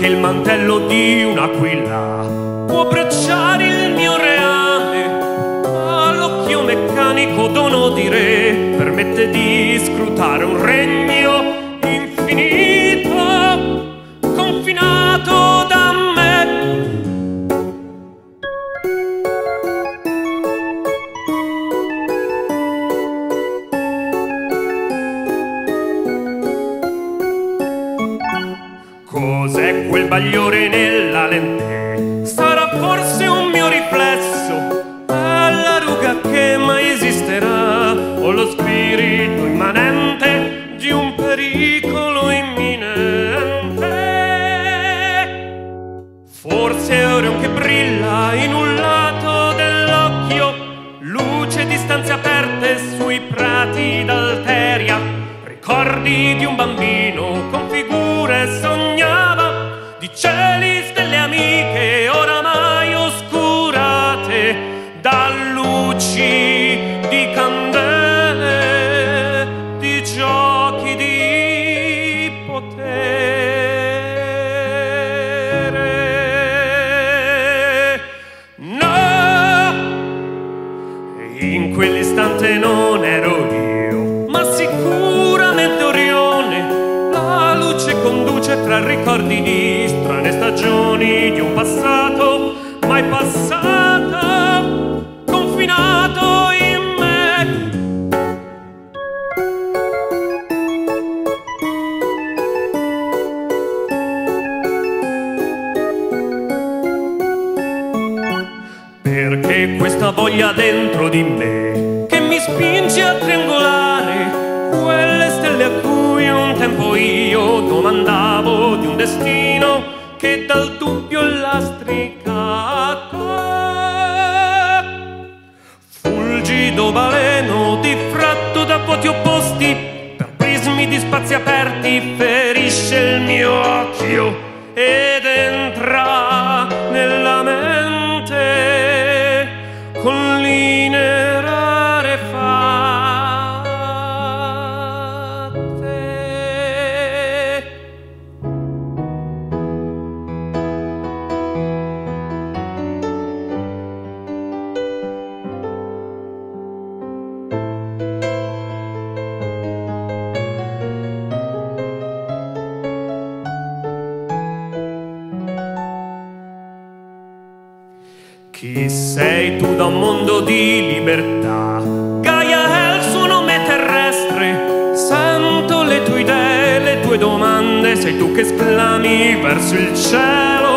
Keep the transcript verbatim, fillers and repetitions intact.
neanche il mantello di un'aquila può abbracciare il mio reame, ma l'occhio meccanico dono di re permette di scrutare un regno infinito, confinato da me. Cos'è quel bagliore nella lente? Sarà forse un mio riflesso? È la ruga che mai esisterà? O lo spirito immanente di un pericolo imminente? Forse è Orion che brilla in un lato dell'occhio, luce di stanze aperte sui prati d'Alteria, ricordi di un bambino con figure sognava, di cieli, stelle amiche oramai oscurate da luci di candele, di giochi di potere. No, in quell'istante non ero io, ma sicuramente Orione. La luce conduce tra ricordi di strane stagioni di un passato mai passato, confinato in me. Perché questa voglia dentro di me che mi spinge a triangolare quelle stelle a cui un tempo io domandavo di un destino che dal dubbio lastricato. Fulgido baleno diffratto da vuoti opposti per prismi di spazi aperti ferisce il mio occhio ed entra nella mente con linee rarefatte. Chi sei tu da un mondo di libertà? Gaia è il suo nome terrestre. Sento le tue idee, le tue domande. Sei tu che esclami verso il cielo